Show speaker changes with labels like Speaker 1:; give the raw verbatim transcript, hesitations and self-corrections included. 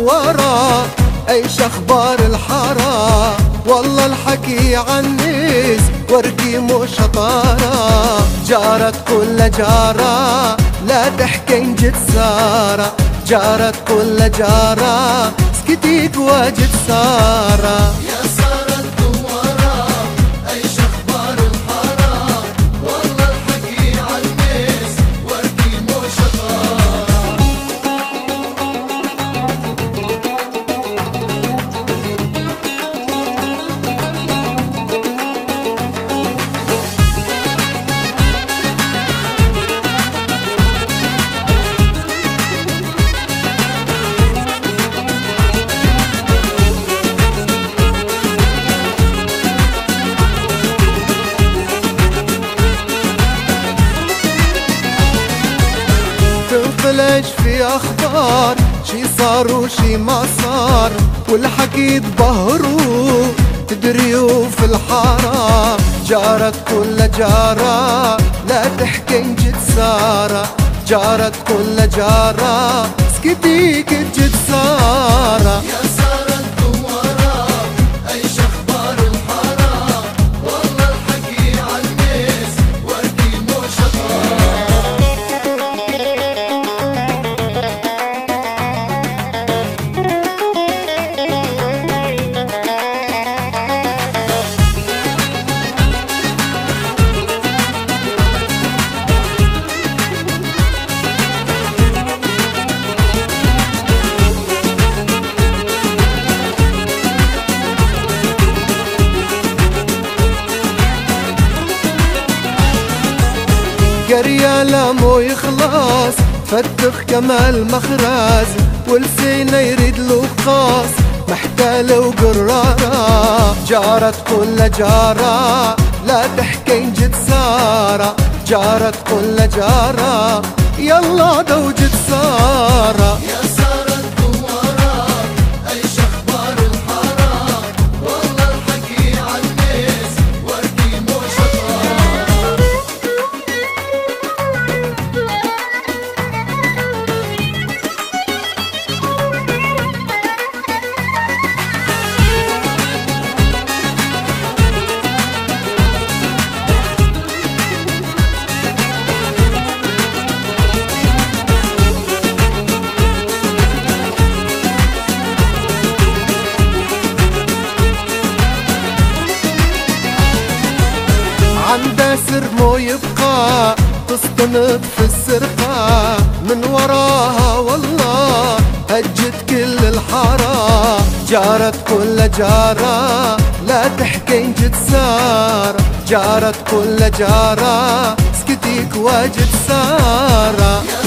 Speaker 1: دوارة، ايش اخبار الحارة؟ والله الحكي عن ناس ورقي مو شطارة، جارت كل جارة لا تحكي إن جد سارة، جارت كل جارة سكتيك واجد سارة.
Speaker 2: يا سارة الدوارة ايش اخبار الحارة؟ والله الحكي عن ناس ورقي مو شطارة.
Speaker 1: تنفلج في اخبار شي صار وشي ما صار، والحكي تبهروا تدريوا في الحارة، جارت كل جارة لا تحكي إن جد سارة، جارت كل جارة سكتيك إن جد سارة.
Speaker 2: يا سارة الدوارة ايش اخبار الحارة؟ والله الحكي عن ناس ورقي مو شطارة.
Speaker 1: قرية لا مو يخلص فتخ كمال مخراز، ولسينا يريد له خاص محتالة وقرارة، جارت كل جارة لا تحكي إن جد سارة، جارت كل جارة يلا دوجد سارة.
Speaker 2: يا سارة الدوارة ايش اخبار الحارة؟ والله الحكي عن ناس ورقي مو شطارة.
Speaker 1: عنده سر مو يبقى تستند في السرقة، من وراها والله هجت كل الحارة، جارت كل جارة لا تحكي إن جد سارة، جارت كل جارة سكتيك واجد سارة.